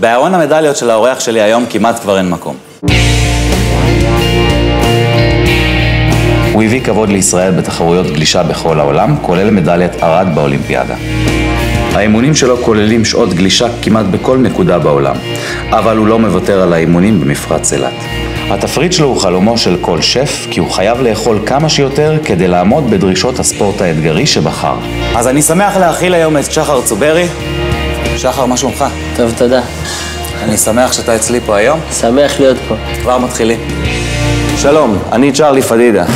בארון המדליות של האורח שלי היום כמעט כבר אין מקום. הוא הביא כבוד לישראל בתחרויות גלישה בכל העולם, כולל מדליית ארד באולימפיאדה. האימונים שלו כוללים שעות גלישה כמעט בכל נקודה בעולם, אבל הוא לא מוותר על האימונים במפרץ אילת. התפריט שלו הוא חלומו של כל שף, כי הוא חייב לאכול כמה שיותר כדי לעמוד בדרישות הספורט האתגרי שבחר. אז אני שמח להכיל היום את שחר צוברי. שחר, מה שלומך? טוב, תודה. אני שמח שאתה אצלי פה היום. שמח להיות פה. כבר מתחילים. שלום, אני צ'רלי פדידה.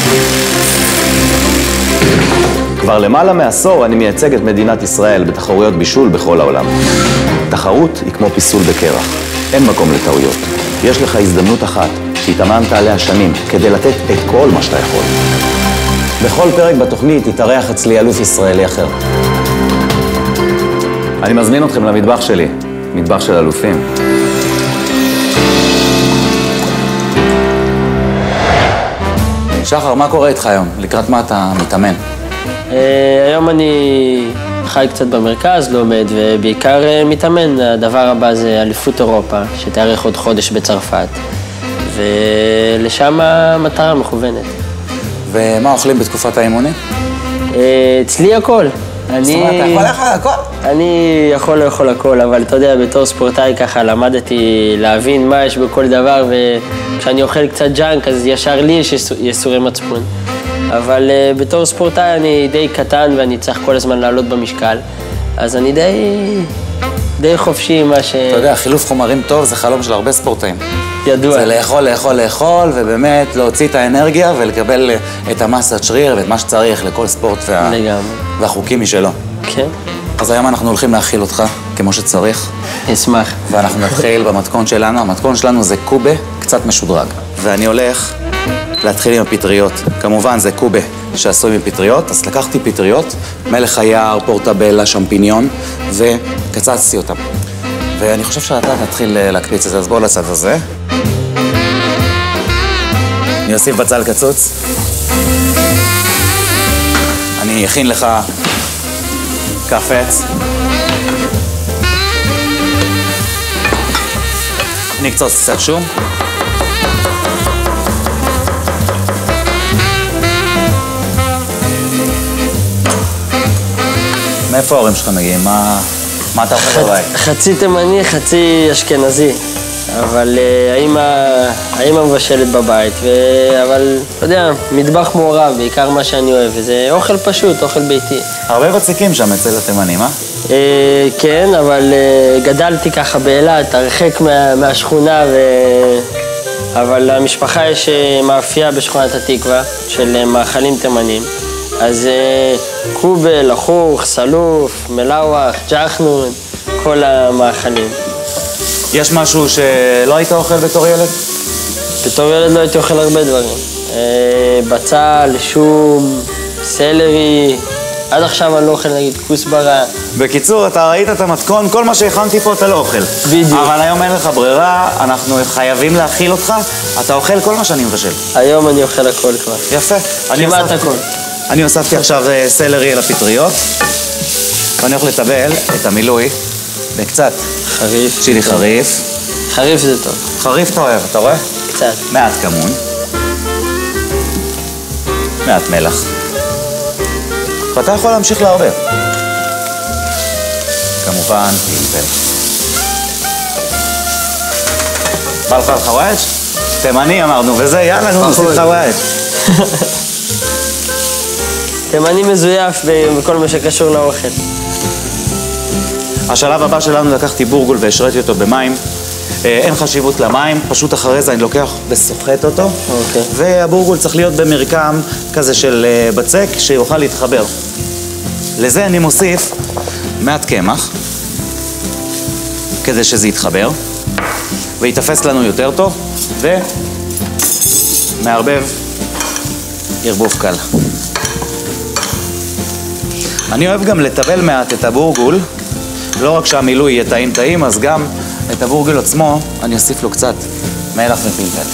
כבר למעלה מעשור אני מייצג את מדינת ישראל בתחרויות בישול בכל העולם. תחרות היא כמו פיסול בקרח. אין מקום לטעויות. יש לך הזדמנות אחת שהתאמנת עליה שנים כדי לתת את כל מה שאתה יכול. בכל פרק בתוכנית יתארח אצלי אלוף ישראלי אחר. אני מזמין אתכם למטבח שלי, מטבח של אלופים. שחר, מה קורה איתך היום? לקראת מה אתה מתאמן? היום אני חי קצת במרכז, לומד, ובעיקר מתאמן. הדבר הבא זה אליפות אירופה, שתארך עוד חודש בצרפת. ולשם המטרה מכוונת. ומה אוכלים בתקופת האימונים? אצלי הכל. זאת אומרת, אתה יכול לאכול הכל? אני יכול לאכול הכל, אבל אתה יודע, בתור ספורטאי ככה למדתי להבין מה יש בכל דבר, וכשאני אוכל קצת ג'אנק, אז ישר לי יש יסורי מצפון. אבל בתור ספורטאי אני די קטן ואני צריך כל הזמן לעלות במשקל, אז אני די חופשי מה ש... אתה יודע, חילוף חומרים טוב זה חלום של הרבה ספורטאים. ידוע. זה לאכול, ובאמת להוציא את האנרגיה ולקבל את המסת שריר ואת מה שצריך לכל ספורט והחוקים משלו. כן. אז היום אנחנו הולכים להאכיל אותך כמו שצריך. אשמח. ואנחנו נתחיל במתכון שלנו. המתכון שלנו זה קובה קצת משודרג. ואני הולך להתחיל עם הפטריות. כמובן זה קובה שעשוי מפטריות, אז לקחתי פטריות, מלח היער, פורטבלה, שמפיניון, וקצצתי אותם. ואני חושב שאתה תתחיל להקפיץ את זה, אז בוא לצד הזה. אני אוסיף בצל קצוץ. אני אכין לך קפץ. אני אקצוץ קצת שום. מאיפה ההורים שלך מגיעים? מה אתה אוכל בבית? חצי תימני, חצי אשכנזי. אבל האמא מבשלת בבית, אבל אתה יודע, מטבח מעורב, בעיקר מה שאני אוהב, וזה אוכל פשוט, אוכל ביתי. הרבה בציקים שם אצל התימנים, אה? כן, אבל גדלתי ככה באילת, הרחק מהשכונה, אבל למשפחה יש מאפייה בשכונת התקווה של מאכלים תימנים. אז קובה, לחוך, סלוף, מלאווח, ג'חנון, כל המאכלים. יש משהו שלא היית אוכל בתור ילד? בתור ילד לא הייתי אוכל הרבה דברים. בצל, שום, סלרי, עד עכשיו אני לא אוכל נגיד כוסברה. בקיצור, אתה ראית את המתכון, כל מה שהכנתי פה אתה לא אוכל. בדיוק. אבל היום אין לך ברירה, אנחנו חייבים להאכיל אותך, אתה אוכל כל מה שאני מבשל. היום אני אוכל הכל כבר. יפה. כמעט הכל. אני הוספתי עכשיו סלרי אל הפטריות, ואני הולך לטבל את המילוי בקצת חריף. צ'ילי חריף. חריף זה טוב. חריף אתה אוהב, אתה רואה? קצת. מעט כמון. מעט מלח. ואתה יכול להמשיך לערבב. כמובן, פלפל. בא לך על חוואג'? תימני אמרנו, וזה, יאללה, נו, נוסיף חוואג'. תימני מזויף בכל מה שקשור לאוכל. השלב הבא שלנו, לקחתי בורגול והשריתי אותו במים. אין חשיבות למים, פשוט אחרי זה אני לוקח וסוחט אותו. אוקיי. והבורגול צריך להיות במרקם כזה של בצק שיוכל להתחבר. לזה אני מוסיף מעט קמח, כדי שזה יתחבר, ויתפס לנו יותר טוב, ומערבב ערבוב קל. אני אוהב גם לטבל מעט את הבורגול, לא רק שהמילוי יהיה טעים, אז גם את הבורגול עצמו אני אוסיף לו קצת מלח ופלפל.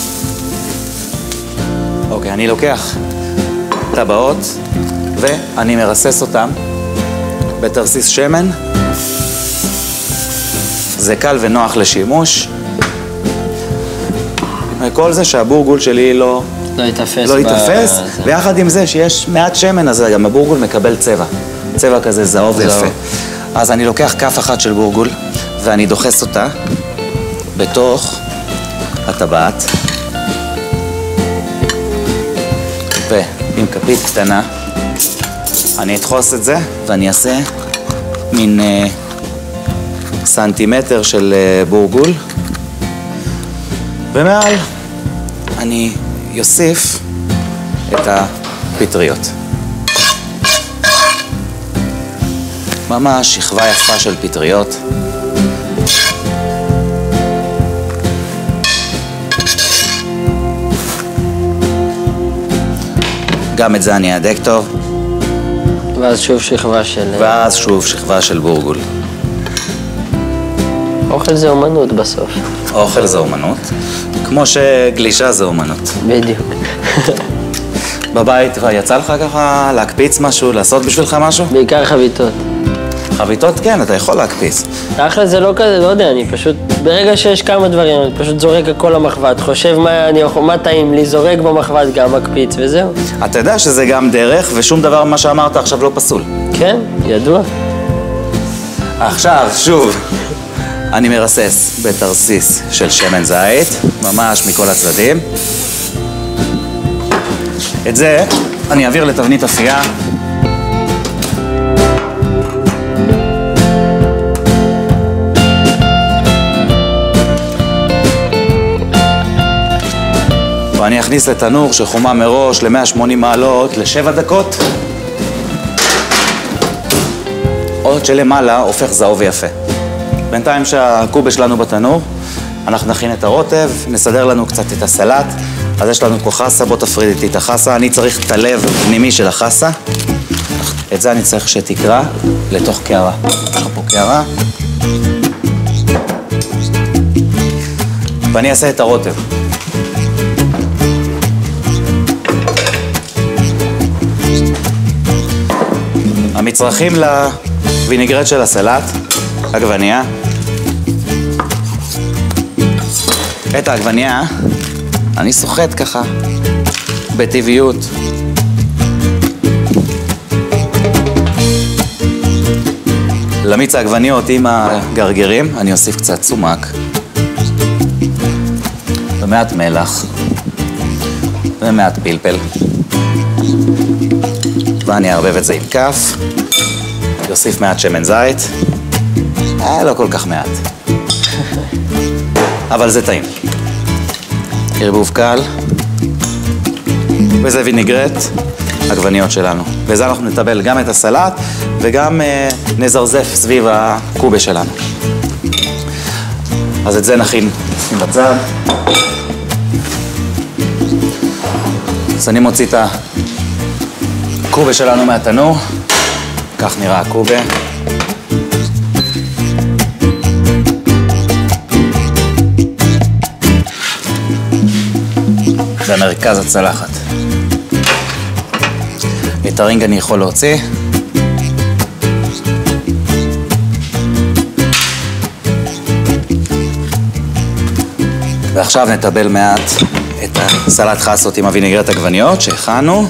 אוקיי, אני לוקח טבעות ואני מרסס אותם בתרסיס שמן. זה קל ונוח לשימוש. וכל זה שהבורגול שלי לא ייתפס, ויחד עם זה שיש מעט שמן, אז גם הבורגול מקבל צבע. צבע כזה זהוב ויפה. אז אני לוקח כף אחת של בורגול, ואני דוחס אותה בתוך הטבעת. ועם כפית קטנה, אני אדחוס את זה, ואני אעשה מין סנטימטר של בורגול. ומעל אני יוסיף את הפטריות. ממש שכבה יפה של פטריות. גם את זה אני אדק טוב. ואז שוב שכבה של... ואז שוב שכבה של בורגול. אוכל זה אומנות בסוף. אוכל זה אומנות, כמו שגלישה זה אומנות. בדיוק. בבית יצא לך ככה להקפיץ משהו, לעשות בשבילך משהו? בעיקר חביתות. חביתות כן, אתה יכול להקפיץ. אחלה זה לא כזה, לא יודע, אני פשוט, ברגע שיש כמה דברים, אני פשוט זורק הכל למחבת, חושב מה טעים לי, זורק במחבת גם מקפיץ וזהו. אתה יודע שזה גם דרך, ושום דבר מה שאמרת עכשיו לא פסול. כן, ידוע. עכשיו, שוב, אני מרסס בתרסיס של שמן זית, ממש מכל הצדדים. את זה אני אעביר לתבנית אפייה. ואני אכניס לתנור שחומה מראש ל-180 מעלות ל-7 דקות. עוד שלמעלה הופך זהוב ויפה. בינתיים שהקובה שלנו בתנור, אנחנו נכין את הרוטב, נסדר לנו קצת את הסלט. אז יש לנו פה חסה, בוא תפריד איתי את החסה. אני צריך את הלב פנימי של החסה. את זה אני צריך שתקרא לתוך קערה. יש לך פה קערה. ואני אעשה את הרוטב. המצרכים לווינגרט של הסלט, עגבניה. את העגבניה אני סוחט ככה בטבעיות. למיץ העגבניות עם הגרגירים אני אוסיף קצת סומק ומעט מלח ומעט פלפל, ואני אערבב את זה עם כף. יוסיף מעט שמן זית, לא כל כך מעט, אבל זה טעים. ערבוב קל, וזה וינגרט עגבניות שלנו. וזה אנחנו נטבל גם את הסלט וגם נזרזף סביב הקובה שלנו. אז את זה נכין בצד. אז אני מוציא את הקובה שלנו מהתנור. כך נראה הקובה. במרכז הצלחת. את הרינג אני יכול להוציא. ועכשיו נטבל מעט את הסלט חסות עם הווינגרט עגבניות שהכנו.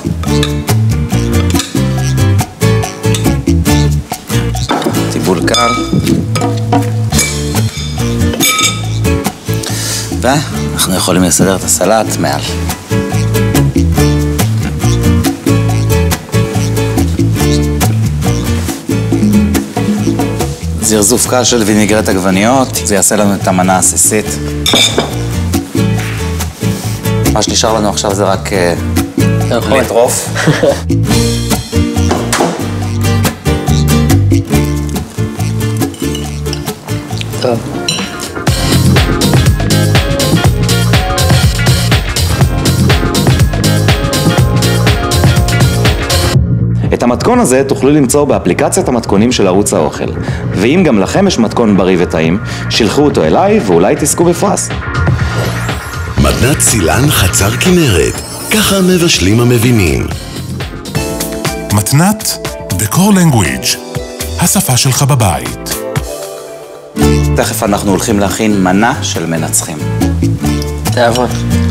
טיבול קל. ואנחנו יכולים לסדר את הסלט מעל. זרזוף קל של וינגרט עגבניות, זה יעשה לנו את המנה העסיסית. מה שנשאר לנו עכשיו זה רק לטרוף. טוב. את המתכון הזה תוכלו למצוא באפליקציית המתכונים של ערוץ האוכל. ואם גם לכם יש מתכון בריא וטעים, שילחו אותו אליי ואולי תזכו בפרס. מתנת סילן חצר כנרת, ככה מבשלים המבינים. מתנת The Core Language, השפה שלך בבית. תכף אנחנו הולכים להכין מנה של מנצחים. תעבוד.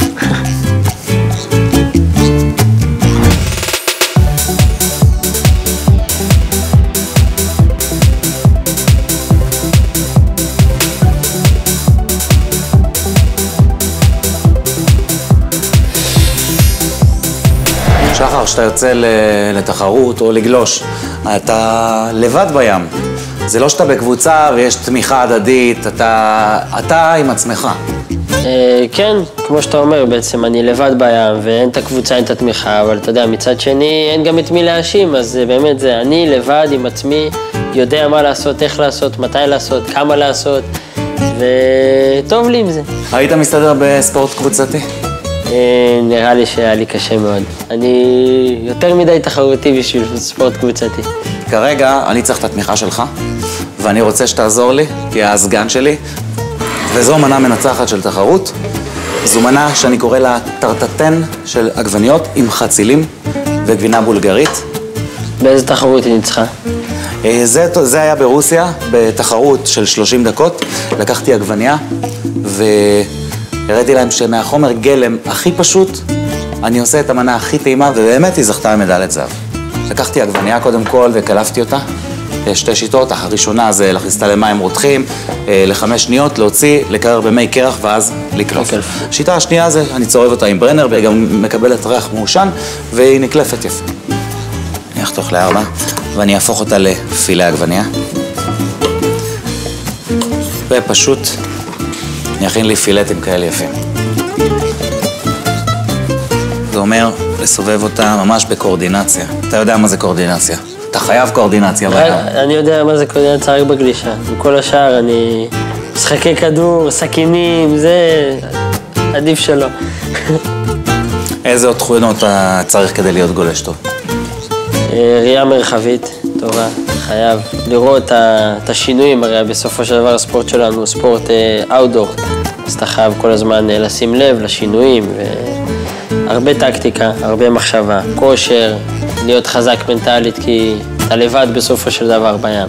שחר, שאתה יוצא לתחרות או לגלוש, אתה לבד בים. זה לא שאתה בקבוצה ויש תמיכה הדדית, אתה עם עצמך. כן, כמו שאתה אומר, בעצם אני לבד בים ואין את הקבוצה, אין את התמיכה, אבל אתה יודע, מצד שני אין גם את מי להאשים, אז באמת זה אני לבד עם עצמי, יודע מה לעשות, איך לעשות, מתי לעשות, כמה לעשות, וטוב לי עם זה. היית מסתדר בספורט קבוצתי? נראה לי שהיה לי קשה מאוד. אני יותר מדי תחרותי בשביל ספורט קבוצתי. כרגע אני צריך את התמיכה שלך, ואני רוצה שתעזור לי, כי הסגן שלי, וזו מנה מנצחת של תחרות. זו מנה שאני קורא לה טרטטן של עגבניות עם חצילים וגבינה בולגרית. באיזה תחרות היא ניצחה? זה היה ברוסיה, בתחרות של 30 דקות. לקחתי עגבניה והראיתי להם שמהחומר גלם הכי פשוט, אני עושה את המנה הכי טעימה, ובאמת היא זכתה במדליית זהב. לקחתי עגבניה קודם כל וקלפתי אותה. יש שתי שיטות, הראשונה זה להכניס אותה למים רותחים, ל5 שניות, להוציא, לקרר במי קרח ואז לקלוף. השיטה השנייה זה, אני צורב אותה עם ברנר וגם מקבלת ריח מעושן, והיא נקלפת יפה. אני אחתוך ל4 ואני אהפוך אותה לפילה עגבניה. ופשוט אני אכין לי פילטים כאלה יפים. זה אומר לסובב אותה ממש בקואורדינציה. אתה יודע מה זה קואורדינציה. אתה חייב קואורדינציה. אני יודע מה זה קואורדינציה רק בגלישה. בכל השאר אני משחקי כדור, סכינים, זה עדיף שלא. איזה עוד תכונות אתה צריך כדי להיות גולש טוב? ראייה מרחבית טובה, חייב לראות את השינויים, הרי בסופו של דבר הספורט שלנו הוא ספורט אאוטדור, אז אתה חייב כל הזמן לשים לב לשינויים, והרבה טקטיקה, הרבה מחשבה, כושר, להיות חזק מנטלית, כי אתה לבד בסופו של דבר בים.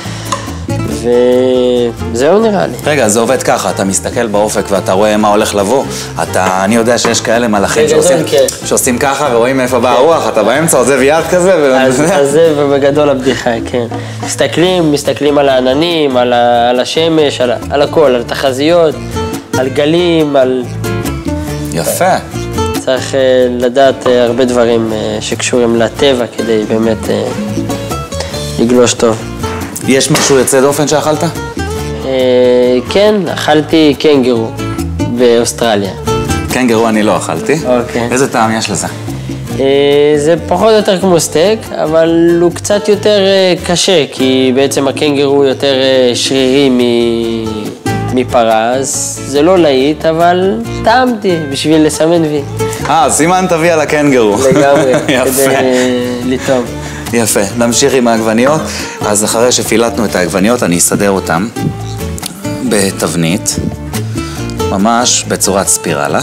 וזהו נראה לי. רגע, זה עובד ככה, אתה מסתכל באופק ואתה רואה מה הולך לבוא. אני יודע שיש כאלה מלאכים שעושים ככה ורואים מאיפה באה הרוח, אתה באמצע עוזב יד כזה. אז זה ובגדול הבדיחה, כן. מסתכלים על העננים, על השמש, על הכל, על תחזיות, על גלים, על... יפה. צריך לדעת הרבה דברים שקשורים לטבע כדי באמת לגלוש טוב. יש משהו יוצא דופן שאכלת? כן, אכלתי קנגרו באוסטרליה. קנגרו אני לא אכלתי. אוקיי. איזה טעם יש לזה? זה פחות או יותר כמו סטייק, אבל הוא קצת יותר קשה, כי בעצם הקנגרו הוא יותר שרירי מפרה, אז זה לא להיט, אבל טעמתי בשביל לסמן וי. סימנת וי על הקנגרו. לגמרי, כדי לטעום. יפה, נמשיך עם העגבניות. אז אחרי שפילטנו את העגבניות, אני אסדר אותם בתבנית, ממש בצורת ספירלה.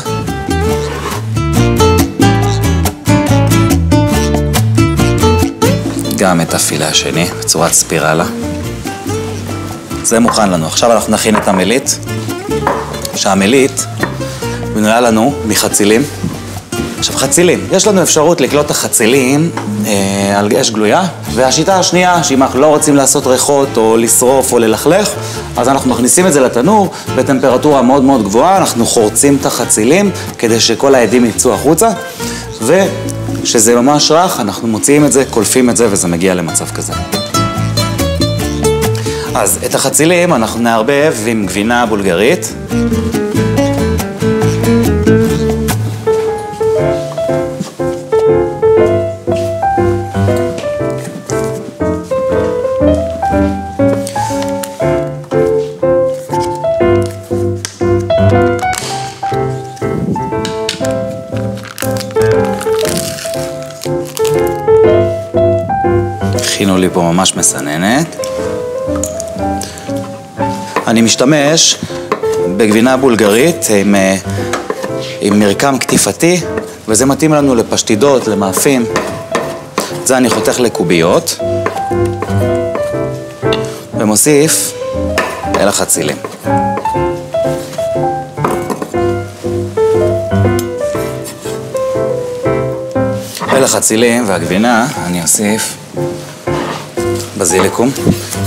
גם את הפילה השני, בצורת ספירלה. זה מוכן לנו. עכשיו אנחנו נכין את המלית. שהמלית בנויה לנו מחצילים. עכשיו חצילים, יש לנו אפשרות לקלוט את החצילים על אש גלויה, והשיטה השנייה, שאם אנחנו לא רוצים לעשות ריחות או לשרוף או ללכלך, אז אנחנו מכניסים את זה לתנור בטמפרטורה מאוד מאוד גבוהה, אנחנו חורצים את החצילים כדי שכל העדים יצאו החוצה, וכשזה ממש רך, אנחנו מוציאים את זה, קולפים את זה וזה מגיע למצב כזה. אז את החצילים אנחנו נערבב עם גבינה בולגרית. הכינו לי פה ממש מסננת. אני משתמש בגבינה בולגרית עם מרקם קטיפתי, וזה מתאים לנו לפשטידות, למאפים. זה אני חותך לקוביות, ומוסיף אל החצילים. אל החצילים והגבינה אני אוסיף בזיליקום.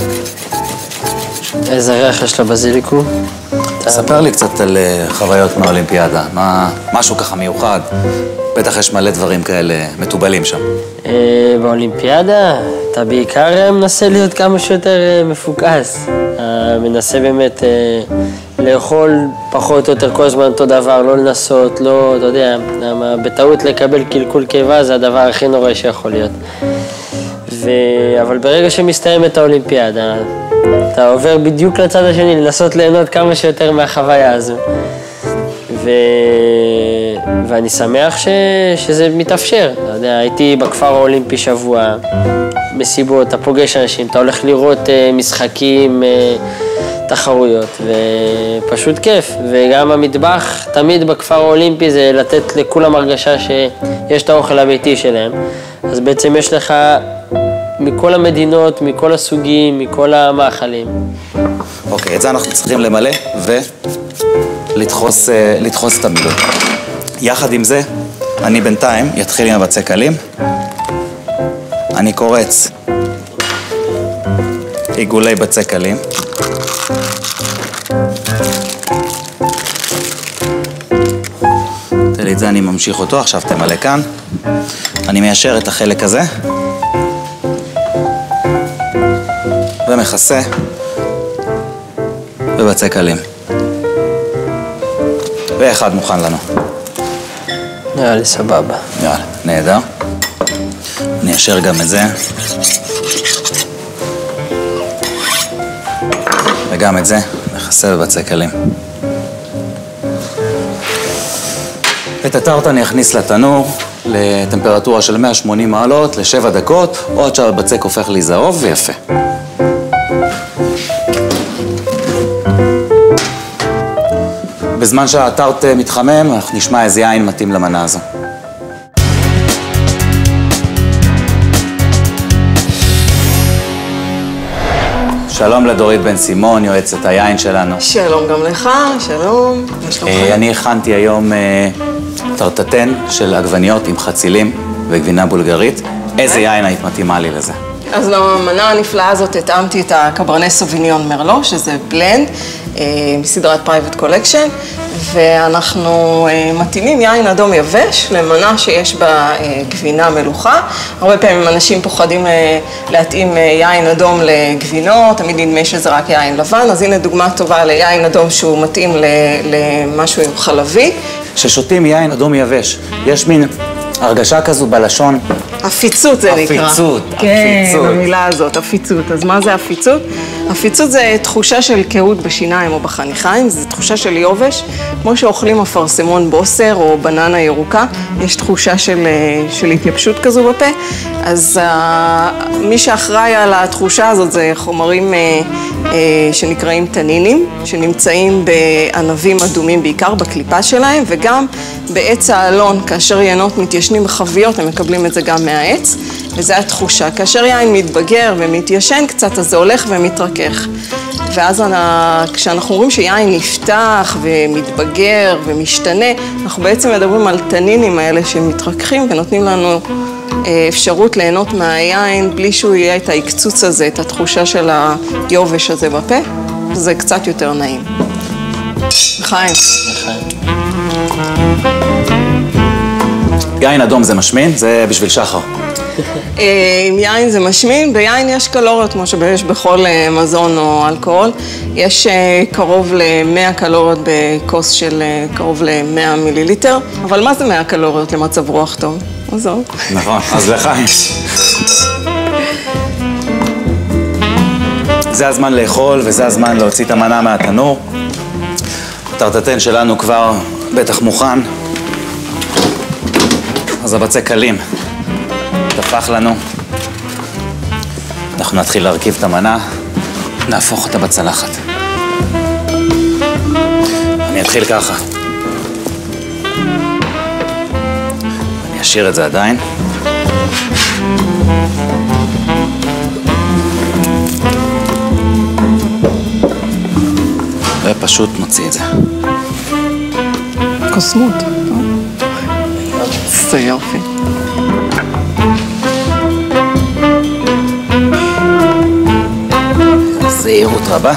איזה ריח יש לבזיליקום? ספר לי קצת על חוויות מהאולימפיאדה, משהו ככה מיוחד. בטח יש מלא דברים כאלה מטובלים שם. באולימפיאדה אתה בעיקר מנסה להיות כמה שיותר מפוקס. מנסה באמת לאכול פחות או יותר כל הזמן אותו דבר, לא לנסות, לא, אתה יודע, בטעות לקבל קלקול קיבה זה הדבר הכי נורא שיכול להיות. אבל ברגע שמסתיימת האולימפיאדה, אתה עובר בדיוק לצד השני, לנסות ליהנות כמה שיותר מהחוויה הזו. ואני שמח שזה מתאפשר. אתה יודע, הייתי בכפר האולימפי שבוע, מסיבות, אתה פוגש אנשים, אתה הולך לראות משחקים, תחרויות, ופשוט כיף. וגם המטבח, תמיד בכפר האולימפי זה לתת לכולם הרגשה שיש את האוכל הביתי שלהם. אז בעצם יש לך מכל המדינות, מכל הסוגים, מכל המאכלים. אוקיי, את זה אנחנו צריכים למלא ולדחוס את המילוי. יחד עם זה, אני בינתיים יתחיל עם הבצק קלים. אני קורץ עיגולי בצק קלים. תראי את זה, אני ממשיך אותו, עכשיו תמלא כאן. אני מיישר את החלק הזה. ומכסה בבצק קלים. ואחד מוכן לנו. נראה לי סבבה. יאללה, נהדר. אני אשר גם את זה. וגם את זה מכסה בבצק קלים. את הטארט אני אכניס לתנור לטמפרטורה של 180 מעלות ל7 דקות, או עד שהבצק הופך להיזהוב ויפה. בזמן שהטארט מתחמם, אנחנו נשמע איזה יין מתאים למנה הזו. שלום לדורית בן סימון, יועצת היין שלנו. שלום גם לך, שלום. מה שלומך? אני הכנתי היום טרטטן של עגבניות עם חצילים וגבינה בולגרית. איזה יין היית מתאימה לי לזה? אז למנה הנפלאה הזאת התאמתי את הקברנה סוביניון מרלו, שזה בלנד מסדרת פרייבט קולקשן, ואנחנו מתאימים יין אדום יבש למנה שיש בה גבינה מלוכה. הרבה פעמים אנשים פוחדים להתאים יין אדום לגבינות, תמיד נדמה שזה רק יין לבן, אז הנה דוגמה טובה ליין אדום שהוא מתאים למשהו חלבי. ששותים יין אדום יבש, יש מין הרגשה כזו בלשון. הפיצות זה נקרא. הפיצות. כן, המילה הזאת, הפיצות. אז מה זה הפיצות? הפיצות זה תחושה של קהות בשיניים או בחניכיים, זו תחושה של יובש. כמו שאוכלים אפרסמון בוסר או בננה ירוקה, יש תחושה של התייבשות כזו בפה. אז מי שאחראי על התחושה הזאת זה חומרים שנקראים טנינים, שנמצאים בענבים אדומים בעיקר בקליפה שלהם, וגם בעץ האלון, כאשר ינות מתיישנים בחביות, הם מקבלים את זה גם מהעץ, וזו התחושה. כאשר יין מתבגר ומתיישן קצת, אז זה הולך ומתרכך. ואז כשאנחנו רואים שיין נפתח ומתבגר ומשתנה, אנחנו בעצם מדברים על טנינים האלה שמתרככים ונותנים לנו אפשרות ליהנות מהיין בלי שהוא יהיה את ההקצוץ הזה, את התחושה של היובש הזה בפה. זה קצת יותר נעים. לחיים. יין אדום זה משמין? זה בשביל שחר. עם יין זה משמין, ביין יש קלוריות כמו שיש בכל מזון או אלכוהול. יש קרוב ל-100 קלוריות בכוס של קרוב ל-100 מיליליטר, אבל מה זה 100 קלוריות למצב רוח טוב? עזוב. נכון, אז לחיים. זה הזמן לאכול וזה הזמן להוציא את המנה מהתנור. הטרטטן שלנו כבר בטח מוכן. אז הבצק קלים תפח לנו. אנחנו נתחיל להרכיב את המנה, נהפוך אותה בצלחת. אני אתחיל ככה. אני אשאיר את זה עדיין. ופשוט נוציא את זה. קוסמות. זה יופי. זהירות רבה.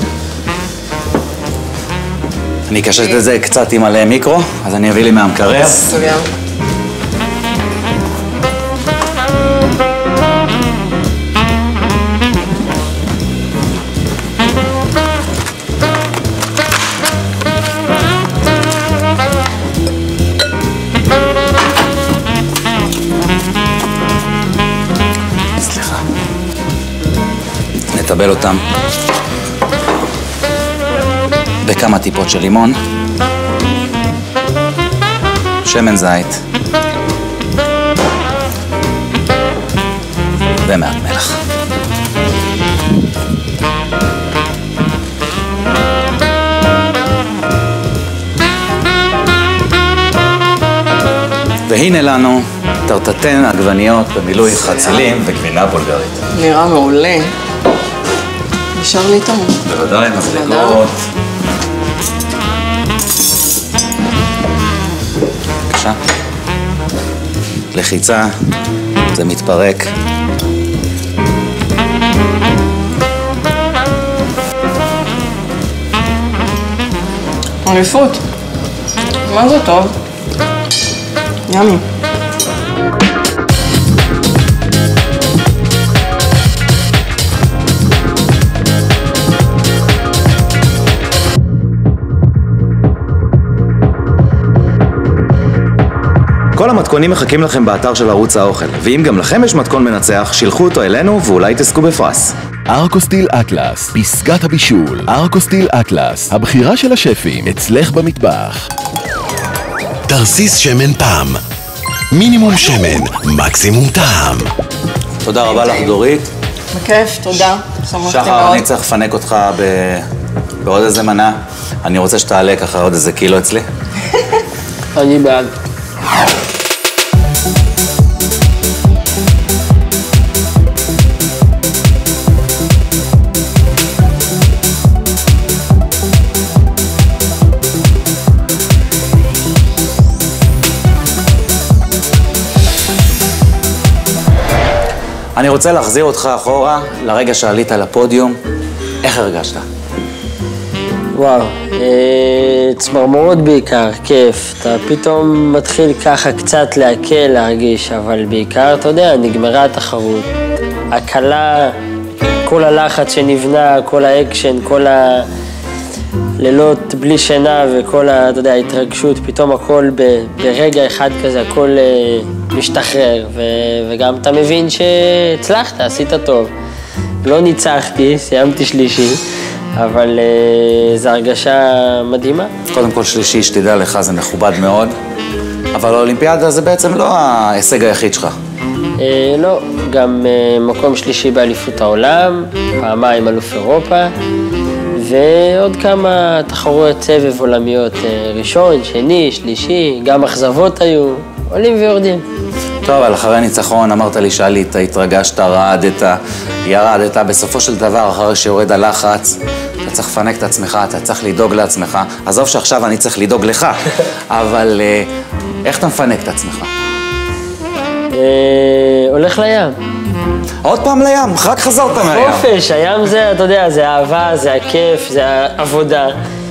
אני אקשט את זה קצת עם עלי מיקרו, אז אני אביא לי מהמקרר. סוגר. סליחה. נטבל אותם בכמה טיפות של לימון, שמן זית ומעט מלח. והנה לנו טרטטן עגבניות במילוי חצילים וגבינה בולגרית. נראה מעולה. נשאר לי טעם. בוודאי, מזלגות. בבקשה. לחיצה, זה מתפרק. עליפות. מה זה טוב? ימי. כל המתכונים מחכים לכם באתר של ערוץ האוכל, ואם גם לכם יש מתכון מנצח, שילחו אותו אלינו ואולי תזכו בפרס. ארקוסטיל אטלס, פסגת הבישול. ארקוסטיל אטלס, הבחירה של השפים, אצלך במטבח. תרסיס שמן פעם. מינימום שמן, מקסימום טעם. תודה רבה לך דורית. בכיף, תודה. שמחתי שחר, מאוד. אני צריך לפנק אותך בעוד איזה מנה. אני רוצה שתעלה ככה עוד איזה קילו אצלי. אני בעד. אני רוצה להחזיר אותך אחורה לרגע שעלית לפודיום. איך הרגשת? וואו, צמרמורות בעיקר, כיף. אתה פתאום מתחיל ככה קצת להקל, להרגיש, אבל בעיקר, אתה יודע, נגמרה התחרות. הקלה, כל הלחץ שנבנה, כל האקשן, כל הלילות בלי שינה וכל אתה יודע, ההתרגשות, פתאום הכל ברגע אחד כזה, הכל משתחרר. וגם אתה מבין שהצלחת, עשית טוב. לא ניצחתי, סיימתי שלישי. אבל זו הרגשה מדהימה. קודם כל שלישי, שתדע לך, זה מכובד מאוד. אבל האולימפיאדה זה בעצם לא ההישג היחיד שלך. לא, גם מקום שלישי באליפות העולם, פעמיים אלוף אירופה, ועוד כמה תחרויות סבב עולמיות, ראשון, שני, שלישי, גם אכזבות היו, עולים ויורדים. טוב, אבל אחרי ניצחון אמרת לי שעלית, התרגשת, רעדת, ירדת, בסופו של דבר, אחרי שיורד הלחץ, אתה צריך לפנק את עצמך, אתה צריך לדאוג לעצמך. עזוב שעכשיו אני צריך לדאוג לך, אבל איך אתה מפנק את עצמך? הולך לים. עוד פעם לים, רק חזרת מהים. חופש, הים זה, אתה יודע, זה אהבה, זה הכיף, זה העבודה.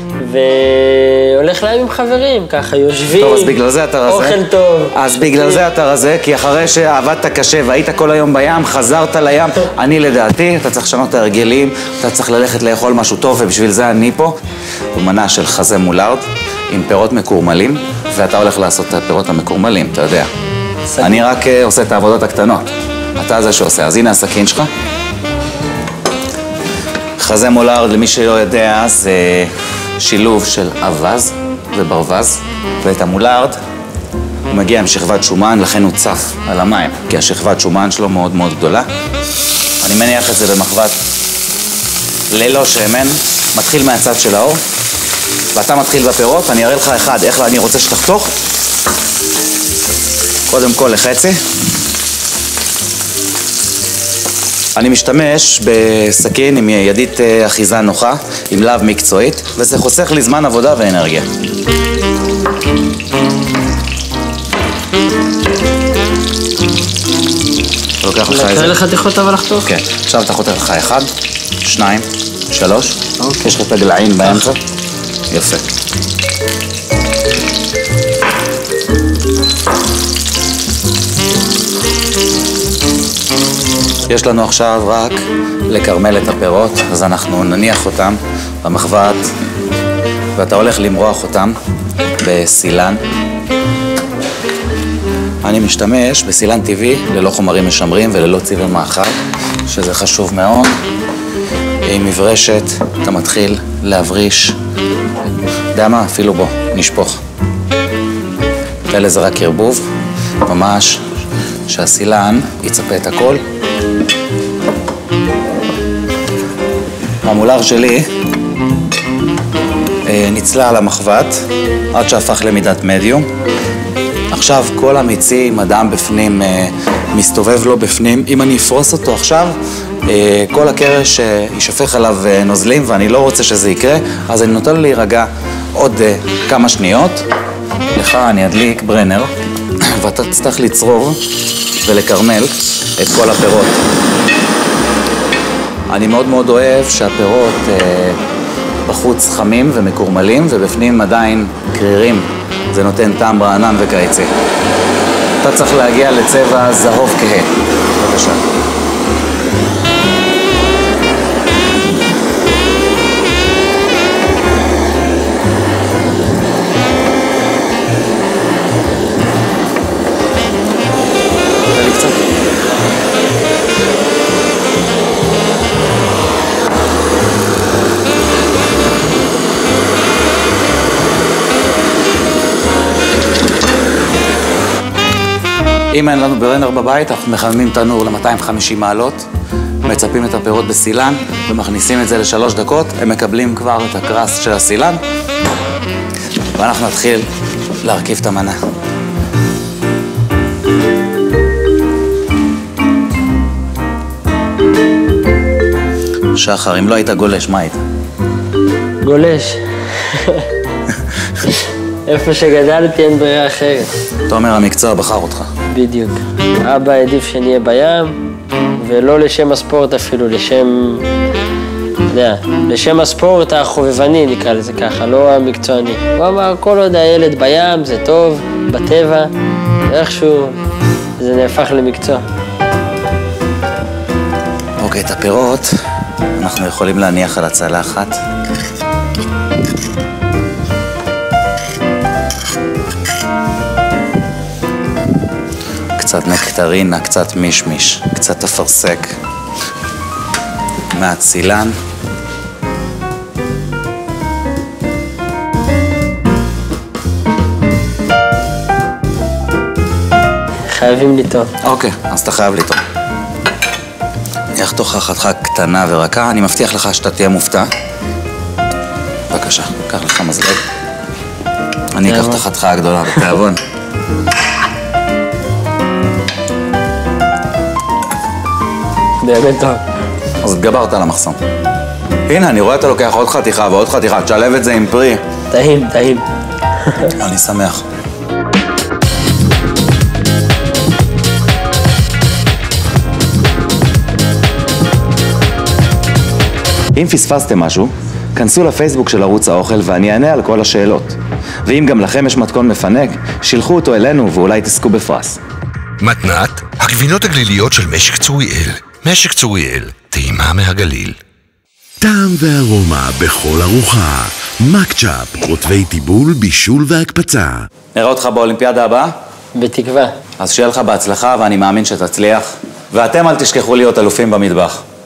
והולך להם עם חברים, ככה יושבים, טוב, אז בגלל זה אתה רזה. אוכל טוב. אז בגלל זה אתה רזה, כי אחרי שעבדת קשה והיית כל היום בים, חזרת לים. אני לדעתי, אתה צריך לשנות את ההרגלים, אתה צריך ללכת לאכול משהו טוב, ובשביל זה אני פה. מנה של חזה מולארד עם פירות מקורמלים, ואתה הולך לעשות את הפירות המקורמלים, אתה יודע. אני רק עושה את העבודות הקטנות. אתה זה שעושה. אז הנה הסכין שלך. חזה מולארד, למי שלא יודע, זה שילוב של אבז וברווז, ואת המולארד הוא מגיע עם שכבת שומן, לכן הוא צף על המים, כי השכבת שומן שלו מאוד מאוד גדולה. אני מניח את זה במחבת ללא שמן, מתחיל מהצד של האור, ואתה מתחיל בפירות. אני אראה לך אחד, איך אני רוצה שתחתוך. קודם כל לחצי. אני משתמש בסכין עם ידית אחיזה נוחה, עם להב מקצועית, וזה חוסך לי זמן עבודה ואנרגיה. לוקח לך איזה... לך חתיכות אבל לחתוך? כן, עכשיו אתה חותך לך 1, 2, 3, יש לך את הגלעים באמצע. יפה. יש לנו עכשיו רק לקרמל את הפירות, אז אנחנו נניח אותם במחבת, ואתה הולך למרוח אותם בסילן. אני משתמש בסילן טבעי, ללא חומרים משמרים וללא צבעי מאכל, שזה חשוב מאוד. עם מברשת אתה מתחיל להבריש, יודע מה? אפילו בוא, נשפוך. תן לזה רק ערבוב, ממש, שהסילן יצפה את הכל. המולר שלי נצלה על המחבת עד שהפך למידת מדיום. עכשיו כל המיצים, הדם בפנים, מסתובב לו בפנים. אם אני אפרוס אותו עכשיו, כל הקרש יישפך עליו נוזלים, ואני לא רוצה שזה יקרה, אז אני נותן להירגע עוד כמה שניות. לך אני אדליק ברנר, ואתה תצטרך לצרוב ולקרמל את כל הפירות. אני מאוד מאוד אוהב שהפירות בחוץ חמים ומקורמלים, ובפנים עדיין קרירים. זה נותן טעם רענן וקיצי. אתה צריך להגיע לצבע זהוב כהה. בבקשה. אם אין לנו ברנר בבית, אנחנו מחממים תנור ל-250 מעלות, מצפים את הפירות בסילן ומכניסים את זה ל3 דקות, הם מקבלים כבר את הקרס של הסילן, ואנחנו נתחיל להרכיב את המנה. שחר, אם לא היית גולש, מה היית? גולש. איפה שגדלתי אין ברירה אחרת. אתה אומר, המקצוע בחר אותך. בדיוק. אבא העדיף שנהיה בים, ולא לשם הספורט אפילו, לשם הספורט החובבני, נקרא לזה ככה, לא המקצועני. הוא אמר, כל עוד הילד בים, זה טוב, בטבע, איכשהו זה נהפך למקצוע. אוקיי, את הפירות אנחנו יכולים להניח על הצלחת. קצת נקטרינה, קצת מישמיש, קצת אפרסק, מעט סילן. חייבים לטעום. אוקיי, אז אתה חייב לטעום. אני אחתוך חתיכה קטנה ורכה, אני מבטיח לך שאתה תהיה מופתע. בבקשה, קח לך מזלג. אני אקח את החתיכה הגדולה בתיאבון. באמת טוב. אז התגברת על המחסום. הנה, אני רואה אתה לוקח עוד חתיכה ועוד חתיכה, תשלב את זה עם פרי. טעים, טעים. אני שמח. אם פספסתם משהו, כנסו לפייסבוק של ערוץ האוכל ואני אענה על כל השאלות. ואם גם לכם יש מתכון מפנק, שילחו אותו אלינו ואולי תזכו בפרס. מתנת, הגבינות הגליליות של משק צוריאל. משק צוריאל, טעימה מהגליל. טעם וארומה בכל ארוחה. מקצ'אפ, רוטבי טיבול, בישול והקפצה. נראה אותך באולימפיאדה הבאה? בתקווה. אז שיהיה לך בהצלחה ואני מאמין שתצליח. ואתם אל תשכחו להיות אלופים במטבח.